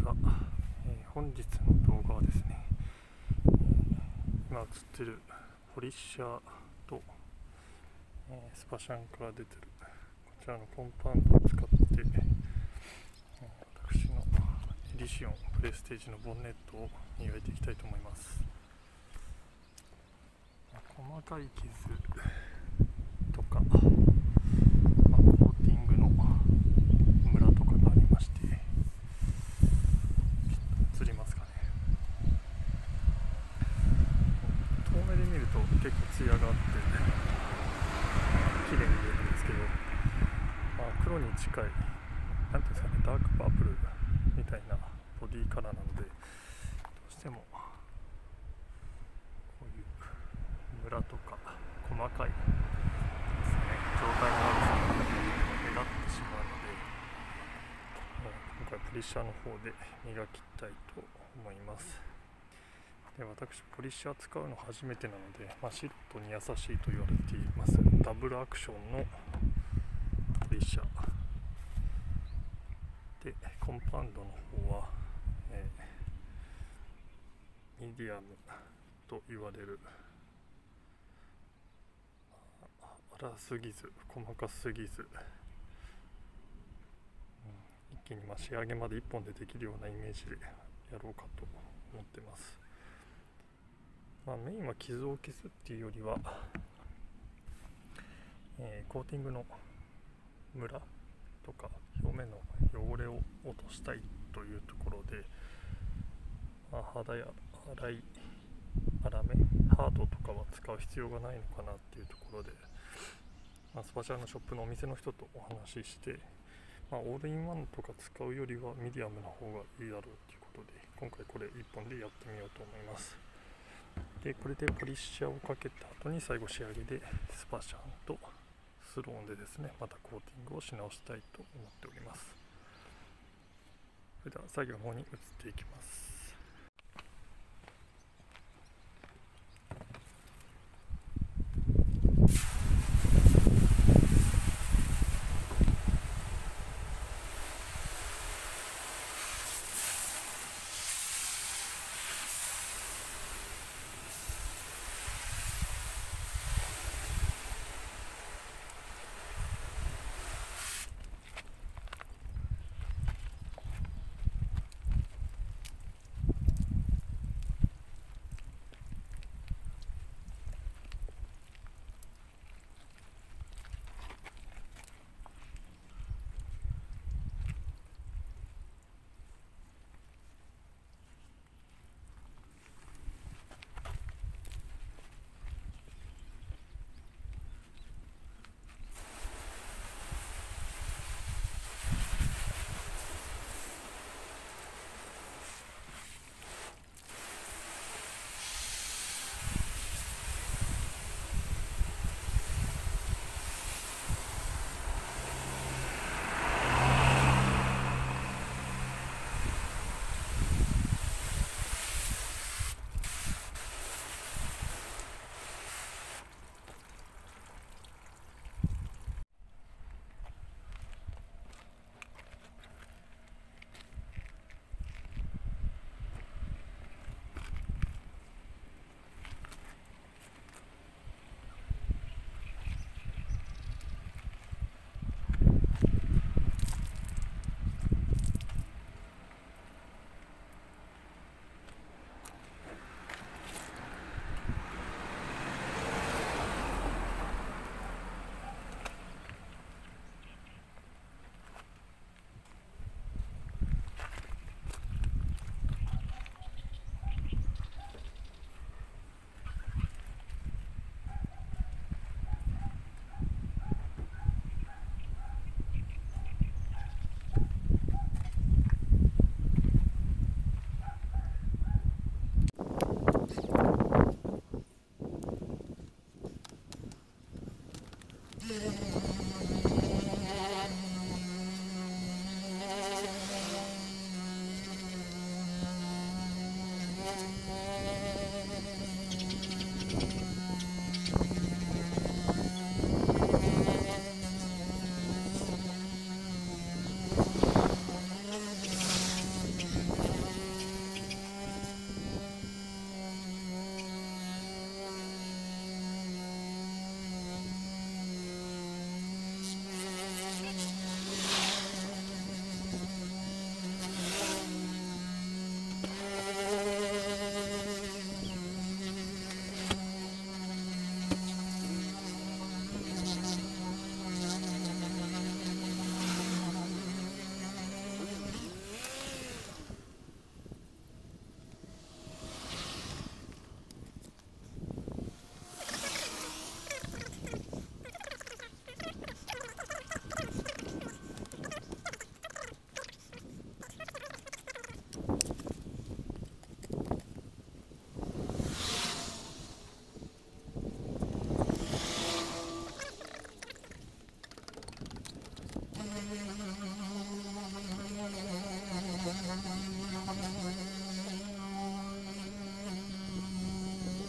は、本日の動画はですね、今映ってるポリッシャーと、スパシャンから出てるこちらのコンパウンドを使って、私のエディシオンプレステージのボンネットを磨いていきたいと思います。細かい傷とか、コーティングのムラとかがありまして、映りますかね。遠目で見ると結構ツヤがあって綺麗に見えるんですけど、黒に近いなんていうんですかね、ダークパープルみたいなボディカラーなので、どうしてもこういうムラとか細かいですね、状態の悪さが目立ってしまうので、今回ポリッシャーの方で磨きたいと思います。で、私ポリッシャー使うの初めてなので、シルトに優しいと言われていますダブルアクションのポリッシャーで、コンパウンドの方は、ミディアムと言われる、粗すぎず細かすぎず、一気に仕上げまで1本でできるようなイメージでやろうかと思ってます。メインは傷を消すっていうよりは、コーティングのムラとか表面の汚れを落としたいというところで、肌や粗めハードとかは使う必要がないのかなっていうところで、スパチャーのショップのお店の人とお話しして、オールインワンとか使うよりはミディアムの方がいいだろうということで、今回これ1本でやってみようと思います。で、これでポリッシャーをかけた後に最後仕上げでスパシャンとスローンでですね、またコーティングをし直したいと思っております。それでは作業の方に移っていきます。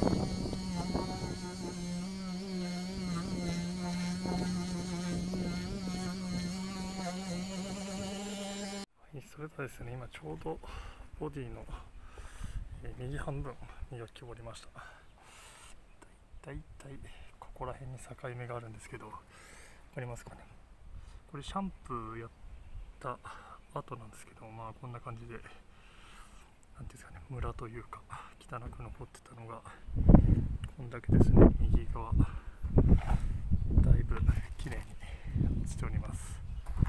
それではですね、今ちょうどボディの右半分磨き終わりました。だいたいここら辺に境目があるんですけど、分かりますかね。これシャンプーやった後なんですけど、こんな感じで、なんていうんですかね、ムラというか汚く残ってたのがこんだけですね。右側だいぶ綺麗に落ちております。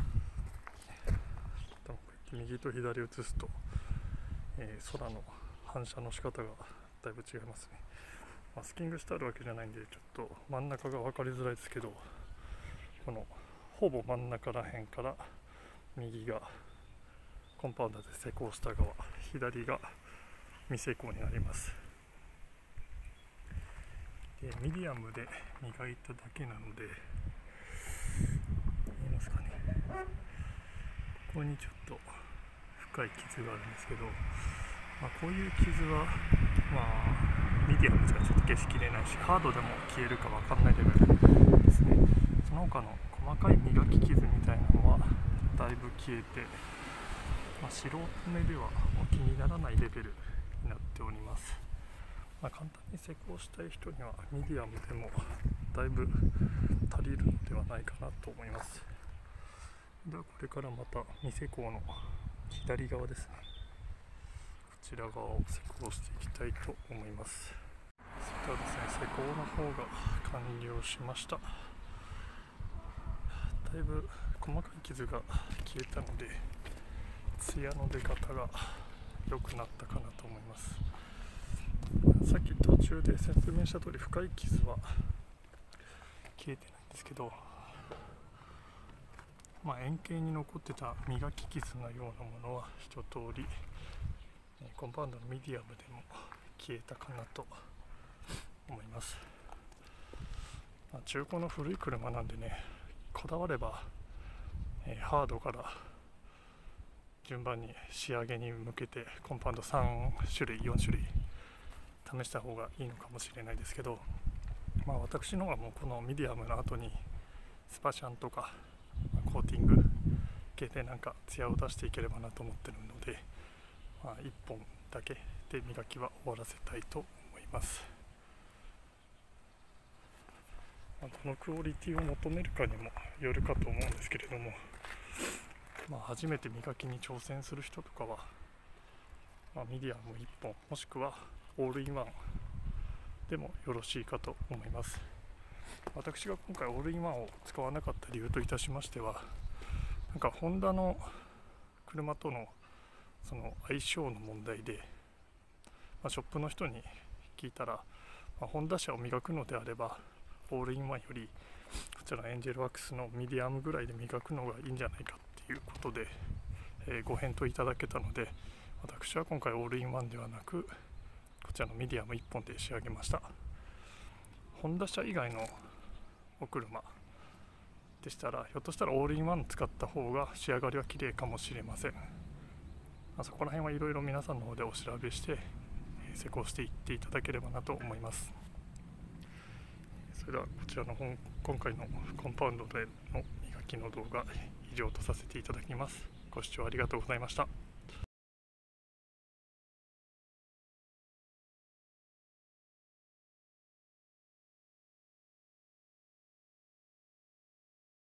右と左映すと、空の反射の仕方がだいぶ違いますね。マスキングしてあるわけじゃないんでちょっと真ん中が分かりづらいですけど、このほぼ真ん中ら辺から右がコンパウンダーで施工した側、左が未施工になります。でミディアムで磨いただけなので、見えますかね、ここにちょっと深い傷があるんですけど、こういう傷はミディアムじゃちょっと消しきれないし、ハードでも消えるか分かんないレベルですね。その他の細かい磨き傷みたいなのはだいぶ消えて、素人目では気にならないレベルになっております。簡単に施工したい人にはミディアムでもだいぶ足りるのではないかなと思います。ではこれからまた未施工の左側ですね、こちら側を施工していきたいと思います。それではですね、施工の方が完了しました。だいぶ細かい傷が消えたので、ツヤの出方が良くなったかなと思います。さっき途中で説明した通り、深い傷は消えてないんですけど、円形に残ってた磨き傷のようなものは一通りコンパウンドのミディアムでも消えたかなと思います。中古の古い車なんでね、こだわれば、ハードから順番に仕上げに向けてコンパウンド3種類4種類試した方がいいのかもしれないですけど、私のはもうこのミディアムの後にスパシャンとかコーティング系でなんかツヤを出していければなと思ってるので、1本だけで磨きは終わらせたいと思います。どのクオリティを求めるかにもよるかと思うんですけれども、初めて磨きに挑戦する人とかは、ミディアム1本もしくはオールインワンでもよろしいかと思います。私が今回オールインワンを使わなかった理由といたしましては、ホンダの車とのその相性の問題で、ショップの人に聞いたら、ホンダ車を磨くのであればオールインワンよりこちらエンジェルワックスのミディアムぐらいで磨くのがいいんじゃないかっていうことで、ご返答いただけたので、私は今回オールインワンではなくこちらのミディアム1本で仕上げました。ホンダ車以外のお車でしたら、ひょっとしたらオールインワン使った方が仕上がりは綺麗かもしれません。そこら辺はいろいろ皆さんの方でお調べして施工していっていただければなと思います。それではこちらの今回のコンパウンドでの磨きの動画以上とさせていただきます。ご視聴ありがとうございました。